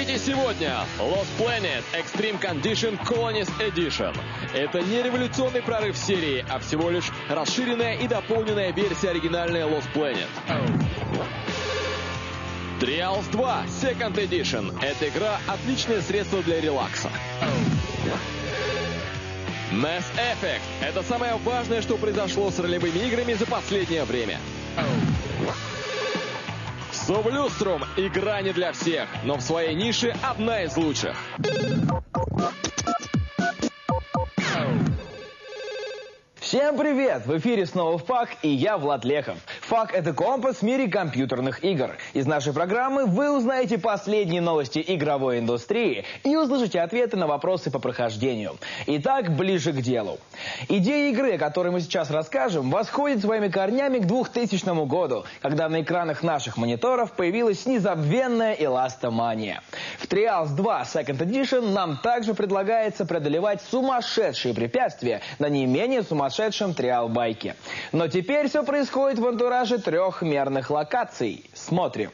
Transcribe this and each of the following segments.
Смотрите сегодня Lost Planet Extreme Condition Colonies Edition. Это не революционный прорыв серии, а всего лишь расширенная и дополненная версия оригинальной Lost Planet. Trials 2 Second Edition. Эта игра отличное средство для релакса. Mass Effect. Это самое важное, что произошло с ролевыми играми за последнее время. Совлюструм. Игра не для всех, но в своей нише одна из лучших. Всем привет! В эфире снова ФАК и я, Влад Лехов. ФАК — это компас в мире компьютерных игр. Из нашей программы вы узнаете последние новости игровой индустрии и услышите ответы на вопросы по прохождению. Итак, ближе к делу. Идея игры, о которой мы сейчас расскажем, восходит своими корнями к 2000 году, когда на экранах наших мониторов появилась незабвенная эластомания. В Trials 2 Second Edition нам также предлагается преодолевать сумасшедшие препятствия на не менее сумасшедшем триал-байке. Но теперь все происходит в антураже трехмерных локаций. Смотрим.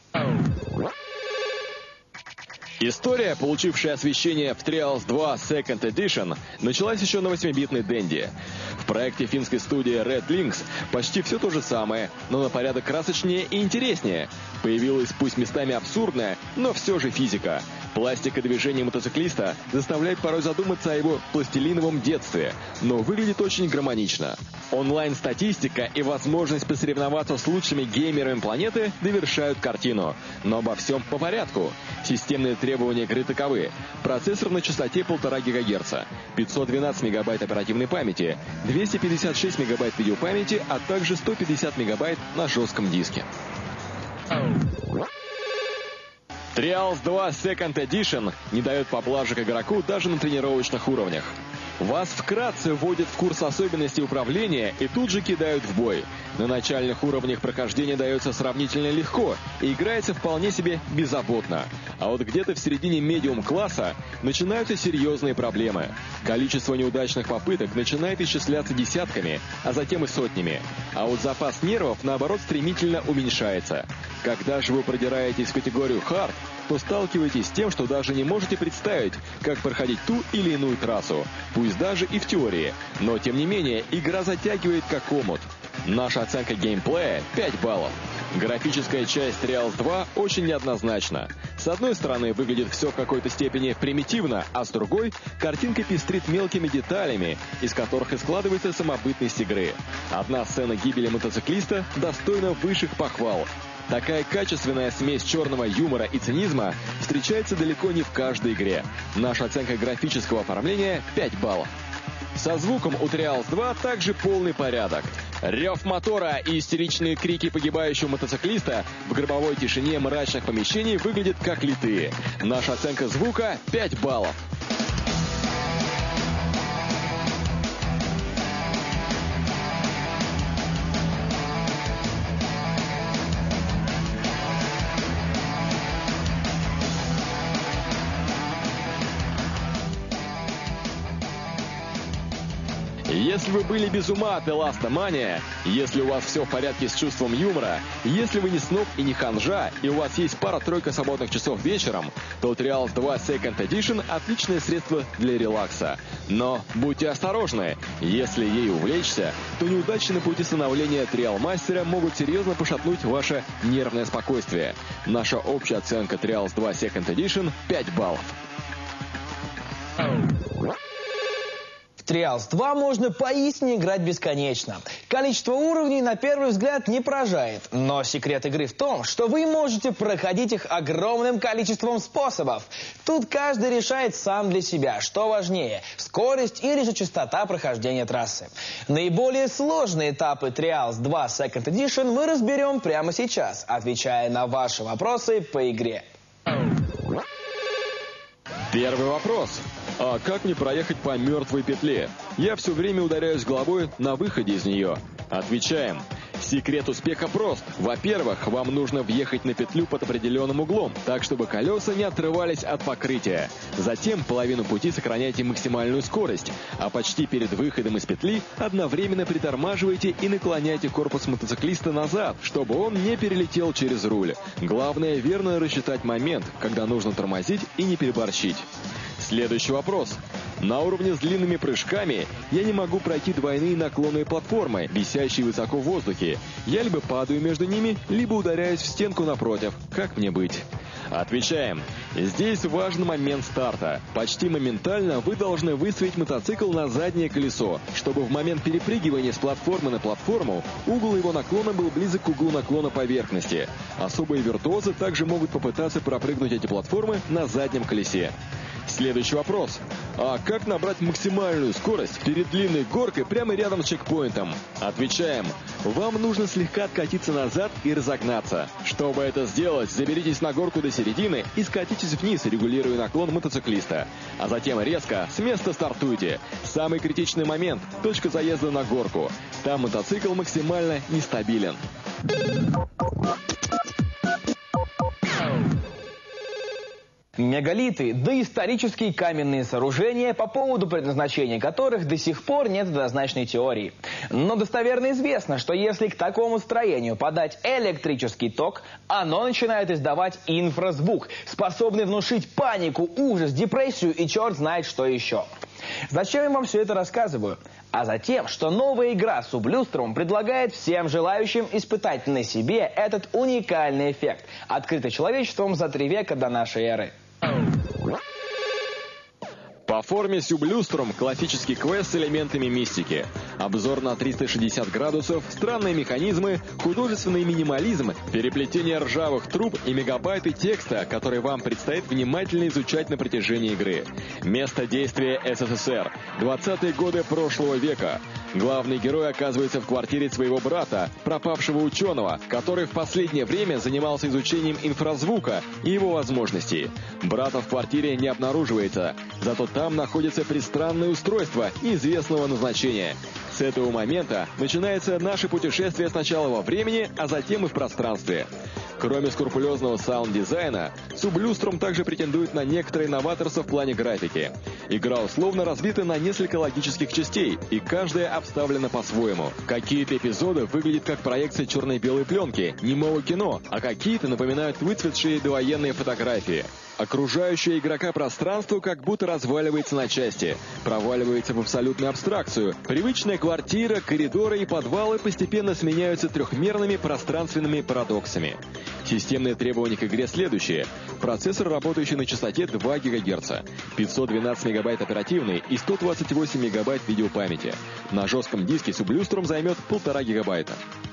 История, получившая освещение в Trials 2 Second Edition, началась еще на 8-битной Денди. В проекте финской студии Red Links почти все то же самое, но на порядок красочнее и интереснее. Появилась пусть местами абсурдная, но все же физика. Пластика движений мотоциклиста заставляет порой задуматься о его пластилиновом детстве, но выглядит очень гармонично. Онлайн-статистика и возможность посоревноваться с лучшими геймерами планеты довершают картину. Но обо всем по порядку. Системные требования игры таковы. Процессор на частоте 1,5 ГГц, 512 МБ оперативной памяти, 256 МБ видеопамяти, а также 150 МБ на жестком диске. Trials 2 Second Edition не дает поблажек игроку даже на тренировочных уровнях. Вас вкратце вводят в курс особенностей управления и тут же кидают в бой. На начальных уровнях прохождение дается сравнительно легко и играется вполне себе беззаботно. А вот где-то в середине медиум-класса начинаются серьезные проблемы. Количество неудачных попыток начинает исчисляться десятками, а затем и сотнями. А вот запас нервов, наоборот, стремительно уменьшается. Когда же вы продираетесь в категорию «Hard», то сталкиваетесь с тем, что даже не можете представить, как проходить ту или иную трассу, пусть даже и в теории. Но, тем не менее, игра затягивает как омут. Наша оценка геймплея — 5 баллов. Графическая часть Trials 2 очень неоднозначна. С одной стороны, выглядит все в какой-то степени примитивно, а с другой, картинка пестрит мелкими деталями, из которых и складывается самобытность игры. Одна сцена гибели мотоциклиста достойна высших похвал. Такая качественная смесь черного юмора и цинизма встречается далеко не в каждой игре. Наша оценка графического оформления — 5 баллов. Со звуком у Trials 2 также полный порядок. Рев мотора и истеричные крики погибающего мотоциклиста в гробовой тишине мрачных помещений выглядят как литые. Наша оценка звука — 5 баллов. Если вы были без ума от эластомания, если у вас все в порядке с чувством юмора, если вы не сноб и не ханжа, и у вас есть пара-тройка свободных часов вечером, то Trials 2 Second Edition — отличное средство для релакса. Но будьте осторожны, если ей увлечься, то неудачи на пути становления триал-мастера могут серьезно пошатнуть ваше нервное спокойствие. Наша общая оценка Trials 2 Second Edition — 5 баллов. В Trials 2 можно поистине играть бесконечно. Количество уровней на первый взгляд не поражает, но секрет игры в том, что вы можете проходить их огромным количеством способов. Тут каждый решает сам для себя, что важнее – скорость или же частота прохождения трассы. Наиболее сложные этапы Trials 2 Second Edition мы разберем прямо сейчас, отвечая на ваши вопросы по игре. Первый вопрос. А как мне проехать по мертвой петле? Я все время ударяюсь головой на выходе из нее. Отвечаем. Секрет успеха прост. Во-первых, вам нужно въехать на петлю под определенным углом, так чтобы колеса не отрывались от покрытия. Затем половину пути сохраняйте максимальную скорость, а почти перед выходом из петли одновременно притормаживайте и наклоняйте корпус мотоциклиста назад, чтобы он не перелетел через руль. Главное верно рассчитать момент, когда нужно тормозить и не переборщить. Следующий вопрос. На уровне с длинными прыжками я не могу пройти двойные наклонные платформы, висящие высоко в воздухе. Я либо падаю между ними, либо ударяюсь в стенку напротив. Как мне быть? Отвечаем. Здесь важен момент старта. Почти моментально вы должны выставить мотоцикл на заднее колесо, чтобы в момент перепрыгивания с платформы на платформу угол его наклона был близок к углу наклона поверхности. Особые виртуозы также могут попытаться пропрыгнуть эти платформы на заднем колесе. Следующий вопрос. А как набрать максимальную скорость перед длинной горкой прямо рядом с чекпоинтом? Отвечаем. Вам нужно слегка откатиться назад и разогнаться. Чтобы это сделать, заберитесь на горку до середины и скатитесь вниз, регулируя наклон мотоциклиста. А затем резко с места стартуйте. Самый критичный момент – точка заезда на горку. Там мотоцикл максимально нестабилен. Мегалиты – доисторические каменные сооружения, по поводу предназначения которых до сих пор нет однозначной теории. Но достоверно известно, что если к такому строению подать электрический ток, оно начинает издавать инфразвук, способный внушить панику, ужас, депрессию и черт знает что еще. Зачем я вам все это рассказываю? А затем, что новая игра Sublustrum предлагает всем желающим испытать на себе этот уникальный эффект, открытый человечеством за 3 века до нашей эры. По форме Sublustrum классический квест с элементами мистики. Обзор на 360 градусов, странные механизмы, художественный минимализм, переплетение ржавых труб и мегабайты текста, которые вам предстоит внимательно изучать на протяжении игры. Место действия СССР. 20-е годы прошлого века. Главный герой оказывается в квартире своего брата, пропавшего ученого, который в последнее время занимался изучением инфразвука и его возможностей. Брата в квартире не обнаруживается, зато там находится пристранное устройство неизвестного назначения. С этого момента начинается наше путешествие сначала во времени, а затем и в пространстве. Кроме скрупулезного саунд-дизайна, Sublustrum также претендует на некоторое новаторство в плане графики. Игра условно разбита на несколько логических частей, и каждая обставлена по-своему. Какие-то эпизоды выглядят как проекция черно-белой пленки, немого кино, а какие-то напоминают выцветшие довоенные фотографии. Окружающее игрока пространство как будто разваливается на части, проваливается в абсолютную абстракцию. Привычная квартира, коридоры и подвалы постепенно сменяются трехмерными пространственными парадоксами. Системные требования к игре следующие. Процессор, работающий на частоте 2 ГГц, 512 МБ оперативной и 128 МБ видеопамяти. На жестком диске Sublustrum займет 1,5 ГБ.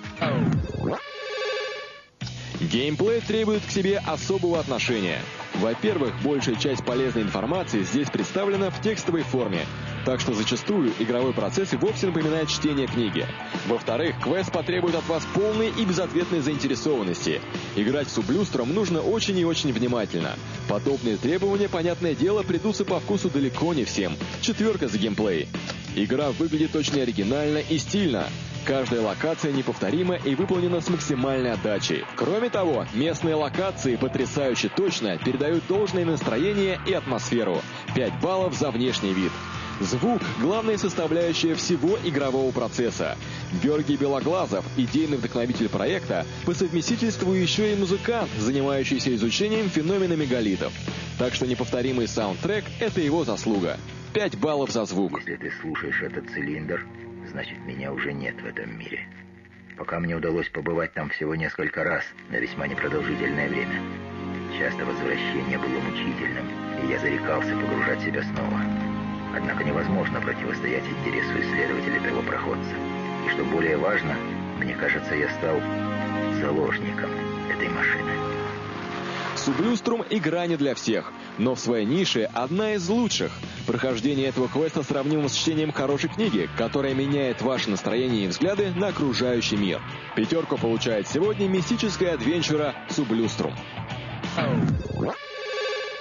Геймплей требует к себе особого отношения. Во-первых, большая часть полезной информации здесь представлена в текстовой форме, так что зачастую игровой процесс и вовсе напоминает чтение книги. Во-вторых, квест потребует от вас полной и безответной заинтересованности. Играть в Sublustrum нужно очень и очень внимательно. Подобные требования, понятное дело, придутся по вкусу далеко не всем. 4 за геймплей. Игра выглядит очень оригинально и стильно. Каждая локация неповторима и выполнена с максимальной отдачей. Кроме того, местные локации потрясающе точно передают должное настроение и атмосферу. 5 баллов за внешний вид. Звук – главная составляющая всего игрового процесса. Георгий Белоглазов, идейный вдохновитель проекта, по совместительству еще и музыкант, занимающийся изучением феномена мегалитов. Так что неповторимый саундтрек – это его заслуга. 5 баллов за звук. Если ты слушаешь этот цилиндр, значит, меня уже нет в этом мире. Пока мне удалось побывать там всего несколько раз, на весьма непродолжительное время. Часто возвращение было мучительным, и я зарекался погружать себя снова. Однако невозможно противостоять интересу исследователя-первопроходца. И что более важно, мне кажется, я стал заложником этой машины. Sublustrum — игра не для всех, но в своей нише одна из лучших. Прохождение этого квеста сравнимо с чтением хорошей книги, которая меняет ваше настроение и взгляды на окружающий мир. 5 получает сегодня мистическая адвенчура Sublustrum.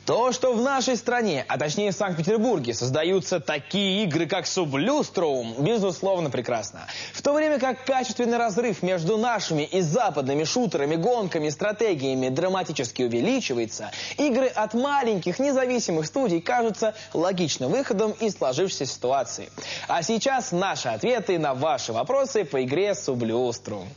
То, что в нашей стране, а точнее в Санкт-Петербурге, создаются такие игры, как Сублюстроум, безусловно прекрасно. В то время как качественный разрыв между нашими и западными шутерами, гонками, стратегиями драматически увеличивается, игры от маленьких независимых студий кажутся логичным выходом из сложившейся ситуации. А сейчас наши ответы на ваши вопросы по игре Сублюстроум.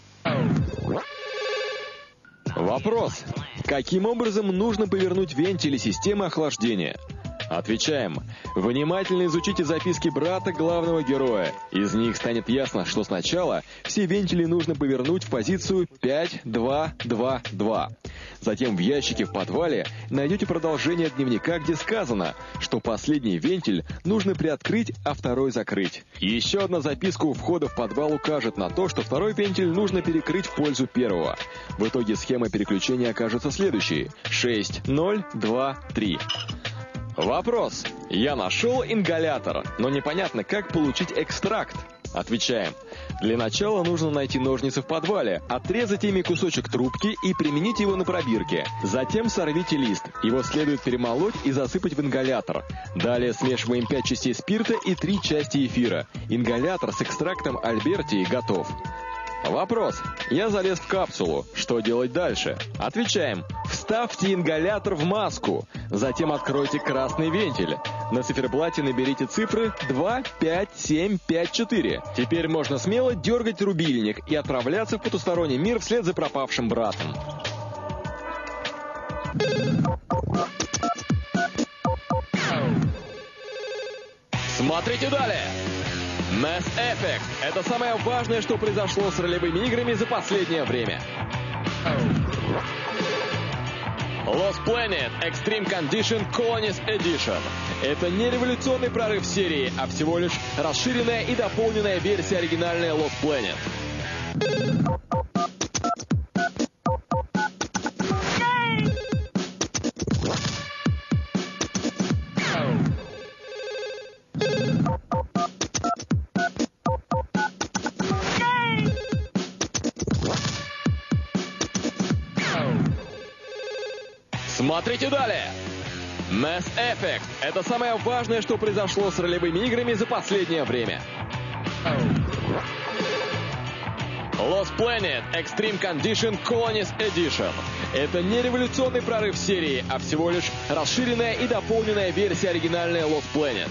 Вопрос. Каким образом нужно повернуть вентили системы охлаждения? Отвечаем. Внимательно изучите записки брата главного героя. Из них станет ясно, что сначала все вентили нужно повернуть в позицию 5-2-2-2. Затем в ящике в подвале найдете продолжение дневника, где сказано, что последний вентиль нужно приоткрыть, а второй закрыть. Еще одна записка у входа в подвал укажет на то, что второй вентиль нужно перекрыть в пользу первого. В итоге схема переключения окажется следующей. 6-0-2-3. Вопрос. Я нашел ингалятор, но непонятно, как получить экстракт. Отвечаем. Для начала нужно найти ножницы в подвале, отрезать ими кусочек трубки и применить его на пробирке. Затем сорвите лист. Его следует перемолоть и засыпать в ингалятор. Далее смешиваем 5 частей спирта и 3 части эфира. Ингалятор с экстрактом Альбертии готов. Вопрос. Я залез в капсулу. Что делать дальше? Отвечаем. Вставьте ингалятор в маску. Затем откройте красный вентиль. На циферблате наберите цифры 2, 5, 7, 5, 4. Теперь можно смело дергать рубильник и отправляться в потусторонний мир вслед за пропавшим братом. Смотрите далее. Mass Effect – это самое важное, что произошло с ролевыми играми за последнее время. Lost Planet Extreme Condition Colonies Edition. Это не революционный прорыв серии, а всего лишь расширенная и дополненная версия оригинальной Lost Planet. Смотрите далее. Mass Effect – это самое важное, что произошло с ролевыми играми за последнее время. Lost Planet Extreme Condition Colonies Edition. Это не революционный прорыв серии, а всего лишь расширенная и дополненная версия оригинальной Lost Planet.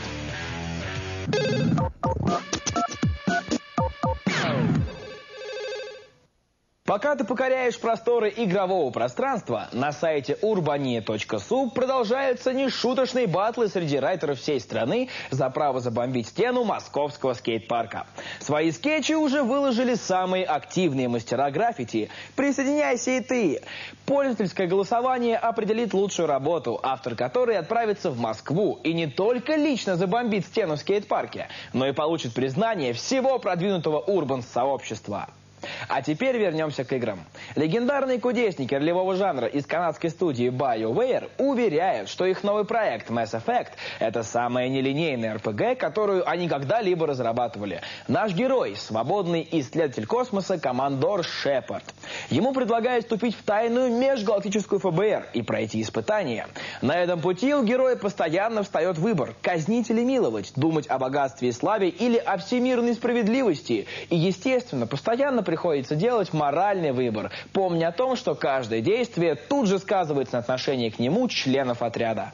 Пока ты покоряешь просторы игрового пространства, на сайте urbania.su продолжаются нешуточные батлы среди райтеров всей страны за право забомбить стену московского скейт-парка. Свои скетчи уже выложили самые активные мастера граффити. Присоединяйся и ты! Пользовательское голосование определит лучшую работу, автор которой отправится в Москву и не только лично забомбит стену в скейт-парке, но и получит признание всего продвинутого урбан-сообщества. А теперь вернемся к играм. Легендарные кудесники ролевого жанра из канадской студии BioWare уверяют, что их новый проект Mass Effect – это самая нелинейная RPG, которую они когда-либо разрабатывали. Наш герой – свободный исследователь космоса командор Шепард. Ему предлагают вступить в тайную межгалактическую ФБР и пройти испытания. На этом пути у героя постоянно встает выбор – казнить или миловать, думать о богатстве и славе или о всемирной справедливости. И, естественно, постоянно приходится делать моральный выбор, помня о том, что каждое действие тут же сказывается на отношении к нему членов отряда.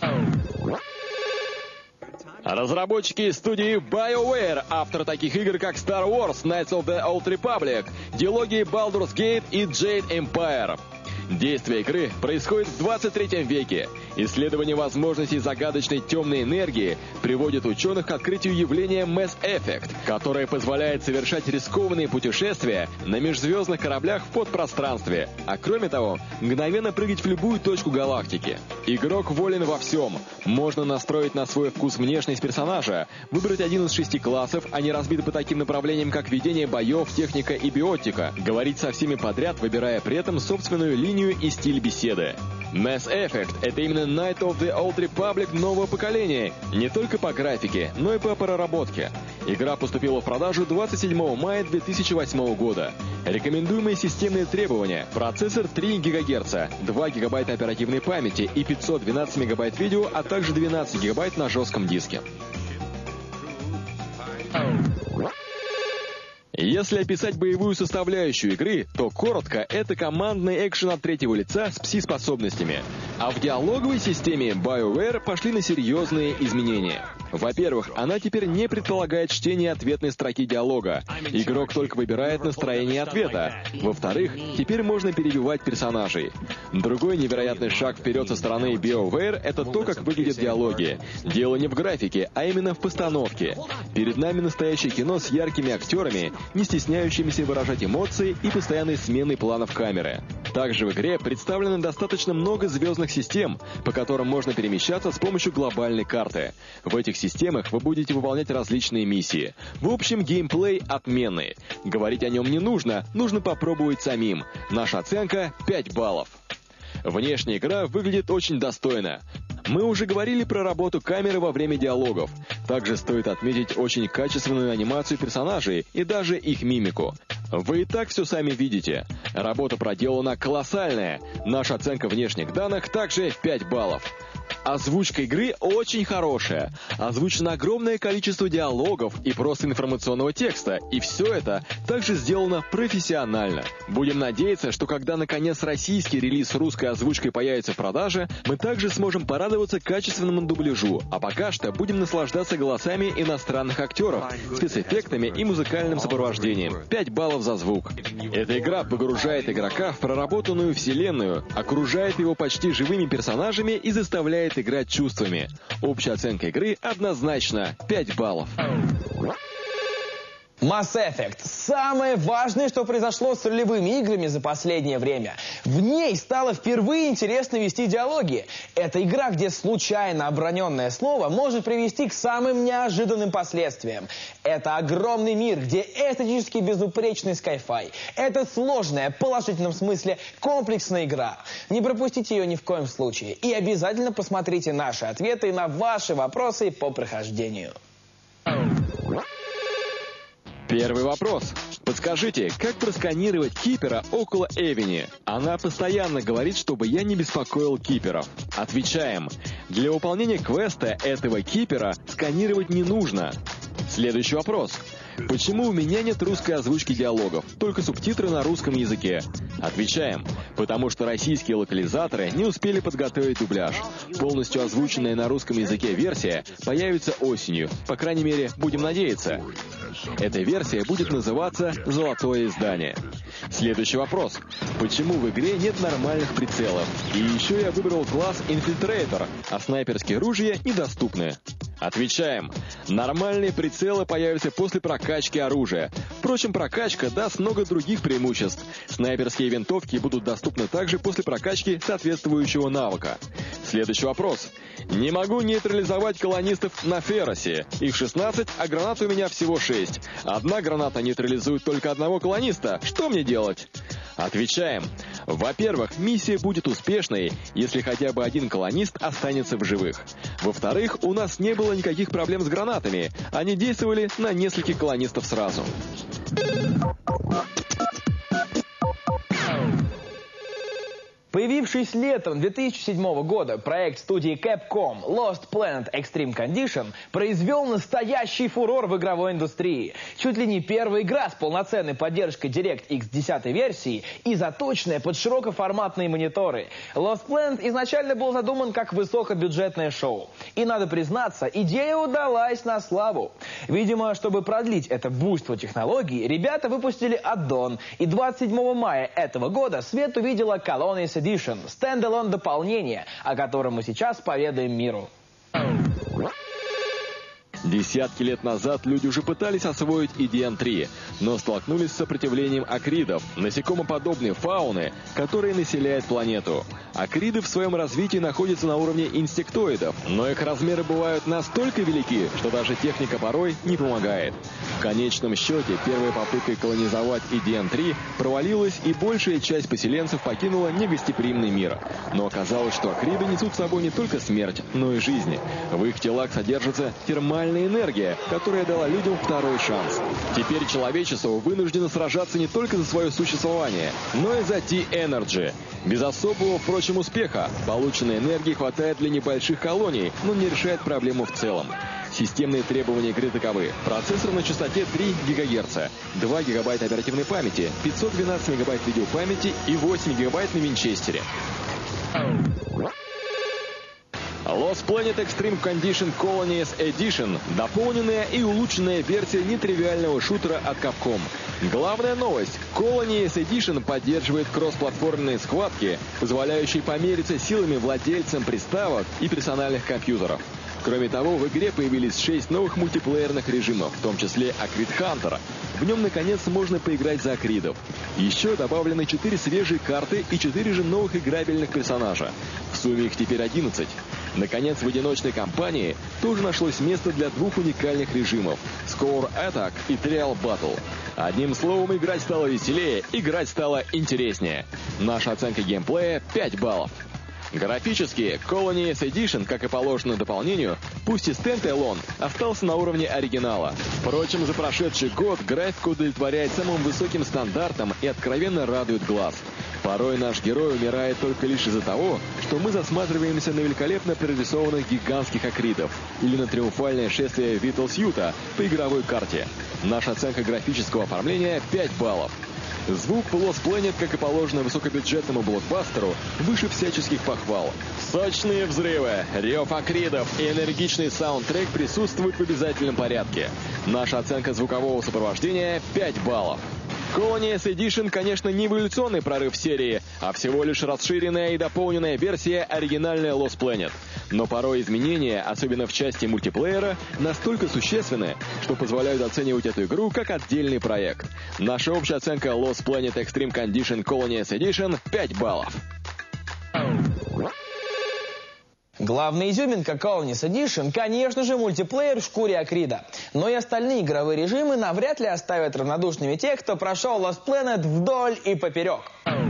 Разработчики студии BioWare, автор таких игр как Star Wars, Knights of the Old Republic, дилогии Baldur's Gate и Jade Empire. Действие игры происходит в 23 веке. Исследование возможностей загадочной темной энергии приводит ученых к открытию явления Mass Effect, которое позволяет совершать рискованные путешествия на межзвездных кораблях в подпространстве, а кроме того, мгновенно прыгать в любую точку галактики. Игрок волен во всем. Можно настроить на свой вкус внешность персонажа, выбрать один из 6 классов, они разбиты по таким направлениям, как ведение боев, техника и биотика, говорить со всеми подряд, выбирая при этом собственную линию и стиль беседы. Mass Effect — это именно Knights of the Old Republic нового поколения, не только по графике, но и по проработке. Игра поступила в продажу 27 мая 2008 года. Рекомендуемые системные требования: процессор 3 ГГц, 2 ГБ оперативной памяти и 512 МБ видео, а также 12 ГБ на жестком диске. Если описать боевую составляющую игры, то коротко, это командный экшен от третьего лица с пси-способностями. А в диалоговой системе BioWare пошли на серьезные изменения. Во-первых, она теперь не предполагает чтение ответной строки диалога. Игрок только выбирает настроение ответа. Во-вторых, теперь можно перебивать персонажей. Другой невероятный шаг вперед со стороны BioWare — это то, как выглядят диалоги. Дело не в графике, а именно в постановке. Перед нами настоящее кино с яркими актерами, не стесняющимися выражать эмоции и постоянной сменой планов камеры. Также в игре представлено достаточно много звездных систем, по которым можно перемещаться с помощью глобальной карты. В этих системах вы будете выполнять различные миссии. В общем, геймплей отменный. Говорить о нем не нужно, нужно попробовать самим. Наша оценка — 5 баллов. Внешняя игра выглядит очень достойно. Мы уже говорили про работу камеры во время диалогов. Также стоит отметить очень качественную анимацию персонажей и даже их мимику. Вы и так все сами видите. Работа проделана колоссальная. Наша оценка внешних данных также 5 баллов. Озвучка игры очень хорошая. Озвучено огромное количество диалогов и просто информационного текста. И все это также сделано профессионально. Будем надеяться, что когда наконец российский релиз с русской озвучкой появится в продаже, мы также сможем порадоваться качественному дубляжу. А пока что будем наслаждаться голосами иностранных актеров, спецэффектами и музыкальным сопровождением. 5 баллов за звук. Эта игра погружает игрока в проработанную вселенную, окружает его почти живыми персонажами и заставляет играть чувствами. Общая оценка игры однозначно 5 баллов. Mass Effect – самое важное, что произошло с ролевыми играми за последнее время. В ней стало впервые интересно вести диалоги. Это игра, где случайно оброненное слово может привести к самым неожиданным последствиям. Это огромный мир, где эстетически безупречный Sky-Fi. Это сложная, в положительном смысле, комплексная игра. Не пропустите ее ни в коем случае. И обязательно посмотрите наши ответы на ваши вопросы по прохождению. Первый вопрос. Подскажите, как просканировать кипера около Эвени? Она постоянно говорит, чтобы я не беспокоил киперов. Отвечаем. Для выполнения квеста этого кипера сканировать не нужно. Следующий вопрос. Почему у меня нет русской озвучки диалогов, только субтитры на русском языке? Отвечаем. Потому что российские локализаторы не успели подготовить дубляж. Полностью озвученная на русском языке версия появится осенью. По крайней мере, будем надеяться. Эта версия будет называться «Золотое издание». Следующий вопрос. Почему в игре нет нормальных прицелов? И еще я выбрал класс Infiltrator, а снайперские ружья недоступны. Отвечаем. Нормальные прицелы появятся после прокачки оружия. Впрочем, прокачка даст много других преимуществ. Снайперские винтовки будут доступны также после прокачки соответствующего навыка. Следующий вопрос. Не могу нейтрализовать колонистов на Феросе. Их 16, а гранат у меня всего 6. Одна граната нейтрализует только одного колониста. Что мне делать? Отвечаем. Во-первых, миссия будет успешной, если хотя бы один колонист останется в живых. Во-вторых, у нас не было никаких проблем с гранатами. Они действовали на нескольких колонистов сразу. Появившись летом 2007 года, проект студии Capcom Lost Planet Extreme Condition произвел настоящий фурор в игровой индустрии. Чуть ли не первая игра с полноценной поддержкой DirectX 10 версии и заточенная под широкоформатные мониторы. Lost Planet изначально был задуман как высокобюджетное шоу. И, надо признаться, идея удалась на славу. Видимо, чтобы продлить это буйство технологий, ребята выпустили аддон. И 27 мая этого года свет увидела Colonies Edition, стендалон дополнение, о котором мы сейчас поведаем миру. Десятки лет назад люди уже пытались освоить EDN-3, но столкнулись с сопротивлением акридов, насекомоподобной фауны, которая населяет планету. Акриды в своем развитии находятся на уровне инсектоидов, но их размеры бывают настолько велики, что даже техника порой не помогает. В конечном счете, первая попытка колонизовать EDN-3 провалилась, и большая часть поселенцев покинула негостеприимный мир. Но оказалось, что акриды несут с собой не только смерть, но и жизнь. В их телах содержится термальная энергия, которая дала людям второй шанс. Теперь человечество вынуждено сражаться не только за свое существование, но и за T-Energy. Без особого, впрочем, успеха. Полученной энергии хватает для небольших колоний, но не решает проблему в целом. Системные требования игры таковы. Процессор на частоте 3 ГГц, 2 ГБ оперативной памяти, 512 МБ видеопамяти и 8 ГБ на винчестере. Lost Planet Extreme Condition Colonies Edition – дополненная и улучшенная версия нетривиального шутера от Capcom. Главная новость – Colonies Edition поддерживает кроссплатформенные схватки, позволяющие помериться силами владельцам приставок и персональных компьютеров. Кроме того, в игре появились 6 новых мультиплеерных режимов, в том числе Акрид Хантер. В нем, наконец, можно поиграть за акридов. Еще добавлены 4 свежие карты и 4 же новых играбельных персонажа. В сумме их теперь 11. Наконец, в одиночной кампании тоже нашлось место для 2 уникальных режимов – Score Attack и Trial Battle. Одним словом, играть стало веселее, играть стало интереснее. Наша оценка геймплея – 5 баллов. Графически, Colonies Edition, как и положено дополнению, пусть и стенд-элон, остался на уровне оригинала. Впрочем, за прошедший год графика удовлетворяет самым высоким стандартам и откровенно радует глаз. Порой наш герой умирает только лишь из-за того, что мы засматриваемся на великолепно прорисованных гигантских акридов или на триумфальное шествие Витлсьюта по игровой карте. Наша оценка графического оформления – 5 баллов. Звук в Lost Planet, как и положено высокобюджетному блокбастеру, выше всяческих похвал. Сочные взрывы, рев акридов и энергичный саундтрек присутствуют в обязательном порядке. Наша оценка звукового сопровождения – 5 баллов. Colonies Edition, конечно, не эволюционный прорыв серии, а всего лишь расширенная и дополненная версия оригинальной Lost Planet. Но порой изменения, особенно в части мультиплеера, настолько существенны, что позволяют оценивать эту игру как отдельный проект. Наша общая оценка Lost Planet Extreme Condition Colonies Edition – 5 баллов. Главная изюминка Colonies Edition, конечно же, мультиплеер в шкуре акрида. Но и остальные игровые режимы навряд ли оставят равнодушными тех, кто прошел Lost Planet вдоль и поперек.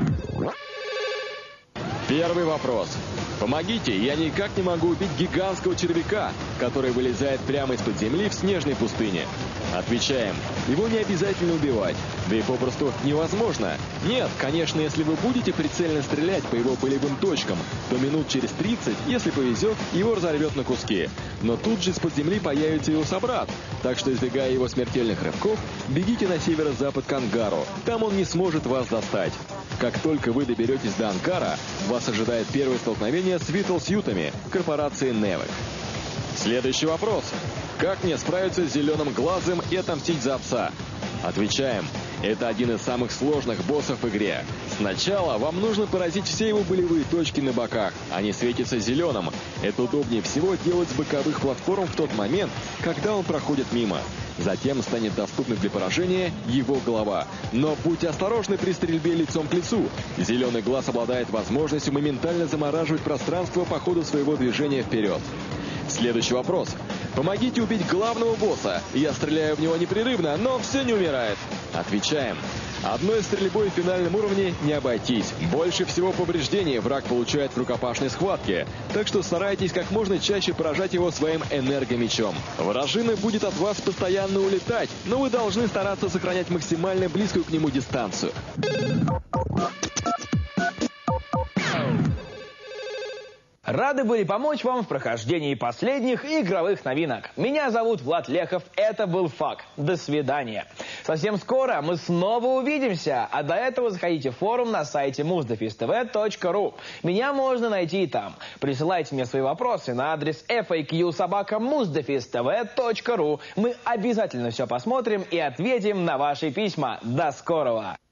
Первый вопрос. Помогите, я никак не могу убить гигантского червяка, который вылезает прямо из-под земли в снежной пустыне. Отвечаем, его не обязательно убивать, да и попросту невозможно. Нет, конечно, если вы будете прицельно стрелять по его болевым точкам, то минут через 30, если повезет, его разорвет на куски. Но тут же из-под земли появится его собрат, так что, избегая его смертельных рывков, бегите на северо-запад к ангару, там он не сможет вас достать. Как только вы доберетесь до Анкара, вас ожидает первое столкновение с Витлсьютами, корпорации Невек. Следующий вопрос. Как мне справиться с зеленым глазом и отомстить за отца? Отвечаем. Это один из самых сложных боссов в игре. Сначала вам нужно поразить все его болевые точки на боках. Они светятся зеленым. Это удобнее всего делать с боковых платформ в тот момент, когда он проходит мимо. Затем станет доступна для поражения его голова. Но будьте осторожны при стрельбе лицом к лицу. Зеленый глаз обладает возможностью моментально замораживать пространство по ходу своего движения вперед. Следующий вопрос. Помогите убить главного босса. Я стреляю в него непрерывно, но все не умирает. Отвечаем. Одной стрельбой в финальном уровне не обойтись. Больше всего повреждений враг получает в рукопашной схватке. Так что старайтесь как можно чаще поражать его своим энергомечом. Вражина будет от вас постоянно улетать, но вы должны стараться сохранять максимально близкую к нему дистанцию. Рады были помочь вам в прохождении последних игровых новинок. Меня зовут Влад Лехов, это был ФАК. До свидания. Совсем скоро мы снова увидимся, а до этого заходите в форум на сайте muzdefistv.ru. Меня можно найти и там. Присылайте мне свои вопросы на адрес faq@muzdefistv.ru. Мы обязательно все посмотрим и ответим на ваши письма. До скорого!